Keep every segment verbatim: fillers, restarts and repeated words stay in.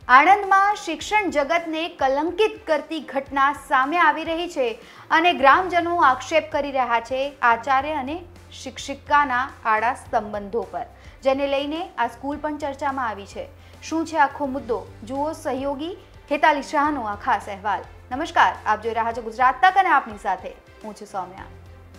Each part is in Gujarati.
આણંદમાં શિક્ષણ જગતને કલંકિત કરતી ઘટના સામે આવી રહી છે અને ગ્રામજનો આક્ષેપ કરી રહ્યા છે આચાર્ય અને શિક્ષિકાના આડા સંબંધો પર, જેને લઈને આ સ્કૂલ પણ ચર્ચામાં આવી છે। શું છે આખો મુદ્દો, જુઓ સહયોગી હેતાલી શાહનો આ ખાસ અહેવાલ। નમસ્કાર, આપ જોઈ રહ્યા છો ગુજરાત તક અને આપની સાથે હું છું સૌમ્યા।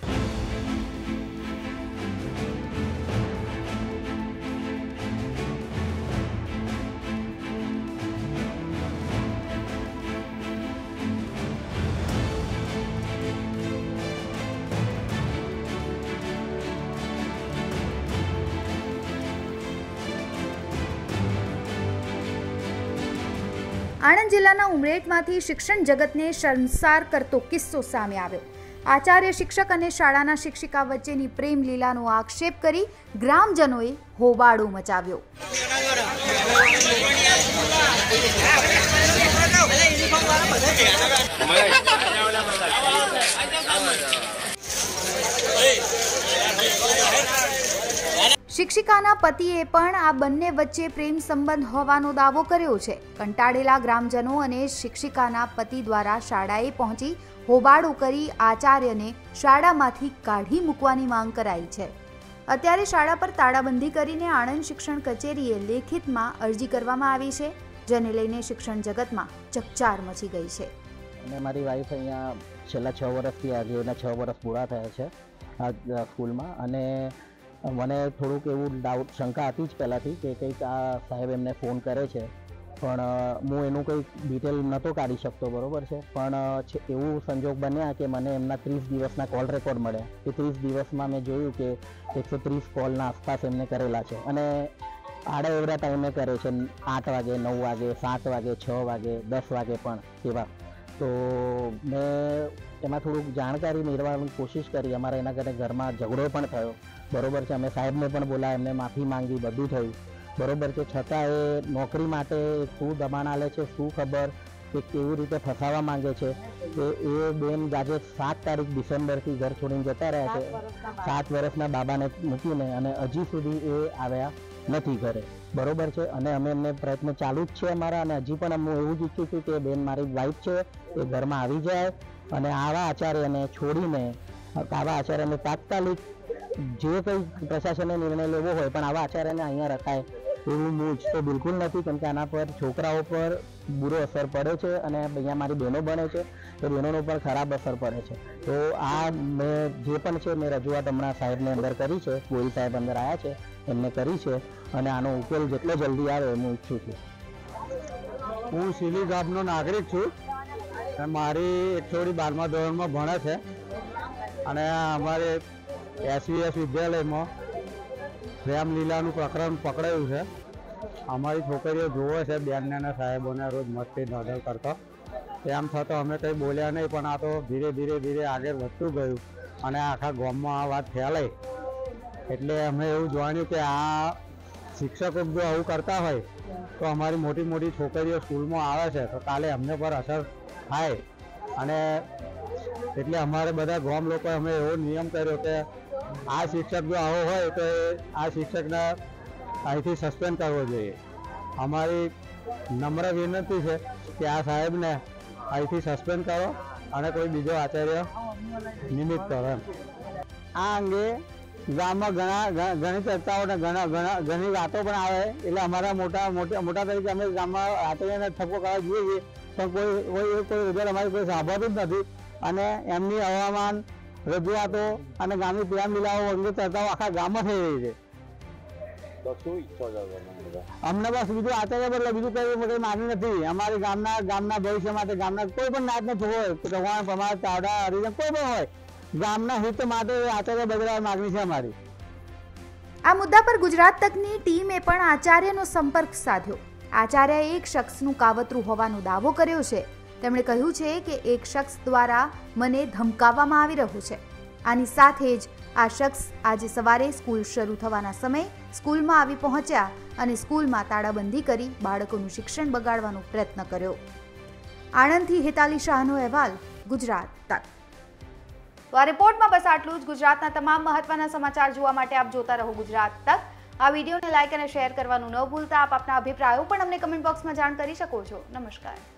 આણંદ જિલ્લાના ઉમરેઠમાંથી શિક્ષણ જગતને શર્મસાર કરતો કિસ્સો સામે આવ્યો। આચાર્ય શિક્ષક અને શાળાના શિક્ષિકા વચ્ચેની પ્રેમ લીલાનો આક્ષેપ કરી ગ્રામજનોએ હોબાળો મચાવ્યો। શિક્ષિકાના પતિએ પણ આ બંને વચ્ચે પ્રેમ સંબંધ હોવાનો દાવો કર્યો છે। કંટાળેલા ગ્રામજનો અને શિક્ષિકાના પતિ દ્વારા શાળાએ પહોંચી હોબાળો કરી આચાર્યને શાળામાંથી કાઢી મૂકવાની માંગ કરાઈ છે। અત્યારે શાળા પર તાળાબંધી કરીને આણંદ શિક્ષણ કચેરીએ લેખિતમાં અરજી કરવામાં આવી છે, જેને લઈને શિક્ષણ જગતમાં ચકચાર મચી ગઈ છે। અને મારી વાઈફ અહીંયા છેલ્લા છ વર્ષથી આજે એના છ વર્ષ પૂરા થયા છે આ સ્કૂલમાં, અને મને થોડુંક એવું ડાઉટ શંકા હતી જ પહેલાંથી કે કંઈક આ સાહેબ એમને ફોન કરે છે, પણ હું એનું કંઈક ડિટેલ નહોતો કાઢી શકતો, બરાબર છે। પણ એવું સંજોગ બન્યા કે મને એમના ત્રીસ દિવસના કોલ રેકોર્ડ મળ્યા કે ત્રીસ દિવસમાં મેં જોયું કે એકસો ત્રીસ કોલના આસપાસ એમને કરેલા છે, અને આડા એવડા ટાઈમે કરે છે, આઠ વાગે, નવ વાગે, સાત વાગે, છ વાગે, દસ વાગે પણ એવા। તો મેં એમાં થોડુંક જાણકારી મેળવવાની કોશિશ કરી। અમારા એના કારણે ઘરમાં ઝઘડો પણ થયો, બરોબર છે। અમે સાહેબને પણ બોલાયા, એમને માફી માંગી, બધું થયું, બરોબર છે। છતાં એ નોકરી માટે શું દબાણ આલે છે, શું ખબર કે કેવી રીતે ફસાવા માંગે છે, કે એ બેન આજે સાત તારીખ ડિસેમ્બરથી ઘર છોડીને જતા રહ્યા છે, સાત વર્ષના બાબાને મૂકીને, અને હજી સુધી એ આવ્યા નથી ઘરે, બરોબર છે। અને અમે એમને પ્રયત્ન ચાલુ જ છે અમારા, અને હજી પણ હું એવું જ ઈચ્છું છું કે બેન મારી વાઈફ છે, એ ઘરમાં આવી જાય અને આવા આચાર્યને છોડીને, આવા આચાર્યને તાત્કાલિક જે કંઈ પ્રશાસને નિર્ણય લેવો હોય પણ આવા આચાર્યને અહીંયા રખાય એવું હું ઈચ્છતો બિલકુલ નથી, કેમ કે આના પર છોકરાઓ પર બુરો અસર પડે છે, અને અહીંયા મારી બહેનો બને છે તો બહેનોનો પર ખરાબ અસર પડે છે। તો આ મેં જે પણ છે મેં રજૂઆત હમણાં સાહેબને અંદર કરી છે, ગોહિલ સાહેબ અંદર આવ્યા છે, એમને કરી છે, અને આનો ઉકેલ જેટલો જલ્દી આવે હું ઈચ્છું છું। હું સિલી ગામનો નાગરિક છું, મારી એકસોડી બારમા ધોરણમાં ભણે છે, અને અમારે એસવીએસ વિદ્યાલયમાં પ્રેમ લીલાનું પ્રકરણ પકડાયું છે। અમારી છોકરીઓ જોવે છે બેનને અને સાહેબોને રોજ મસ્તી નડલ કરતો, તેમ છતાં અમે કંઈ બોલ્યા નહીં, પણ આ તો ધીરે ધીરે ધીરે આગળ વધતું ગયું, અને આખા ગામમાં આ વાત ફેલાઈ, એટલે અમે એવું જાણ્યું કે આ શિક્ષકો જો આવું કરતા હોય તો અમારી મોટી મોટી છોકરીઓ સ્કૂલમાં આવે છે તો કાલે અમને પર અસર થાય, અને એટલે અમારે બધા ગામ લોકોએ અમે એવો નિયમ કર્યો કે આ શિક્ષક જો આવો હોય તો આ શિક્ષકને અહીંથી સસ્પેન્ડ કરવો જોઈએ। અમારી નમ્ર વિનંતી છે કે આ સાહેબને અહીંથી સસ્પેન્ડ કરો અને કોઈ બીજો આચાર્ય નિમિત્ત કરો। આ અંગે ગામમાં ઘણા ઘણી ચર્ચાઓ ને ઘણા ઘણા ઘણી વાતો પણ આવે, એટલે અમારા મોટા મોટા મોટા તરીકે અમે ગામમાં આચાર્યને ઠપકો કરવા જોઈએ છીએ, પણ કોઈ કોઈ કોઈ રિઝલ્ટ અમારી કોઈ સાંભળતું જ નથી, અને એમની હવામાન રજૂઆતો અને ગામની પ્રેમ લીલાઓ અંગે ચર્ચાઓ આખા ગામમાં થઈ રહી છે। અમને બસ બીજું આચાર્ય બદલે બીજું કઈ કઈ માગણી નથી। અમારી ગામના ગામના ભવિષ્ય માટે, ગામના કોઈ પણ નાતનો હોય, ભગવાન પ્રમાણ, ચાવડા, હરિજન કોઈ પણ હોય, ગામના હિત માટે આચાર્ય બદલવાની માગણી છે અમારી। આ મુદ્દા પર ગુજરાત તકની ટીમે પણ આચાર્યનો સંપર્ક સાધ્યો। આચાર્યએ એક શખ્સનું કાવતરું હોવાનો દાવો કર્યો છે। તેમણે કહ્યું છે કે એક શખ્સ દ્વારા મને ધમકાવવામાં આવી રહ્યું છે। આની સાથે જ આ શખ્સ આજે સવારે સ્કૂલ શરૂ થવાના સમયે સ્કૂલમાં આવી પહોંચ્યા અને સ્કૂલમાં તાળાબંધી કરી બાળકોનું શિક્ષણ બગાડવાનો પ્રયત્ન કર્યો। આણંદથી હેતાલી શાહનો અહેવાલ, ગુજરાત તક। તો આ રિપોર્ટમાં બસ આટલું જ। ગુજરાતના તમામ મહત્વના સમાચાર જોવા માટે આપ જોતા રહો ગુજરાત તક। આ વિડીયોને લાઇક અને શેર કરવાનું ન ભૂલતા. આપ આપના અભિપ્રાયો પણ અમને કમેન્ટ બોક્સમાં જાણ કરી શકો છો. નમસ્કાર.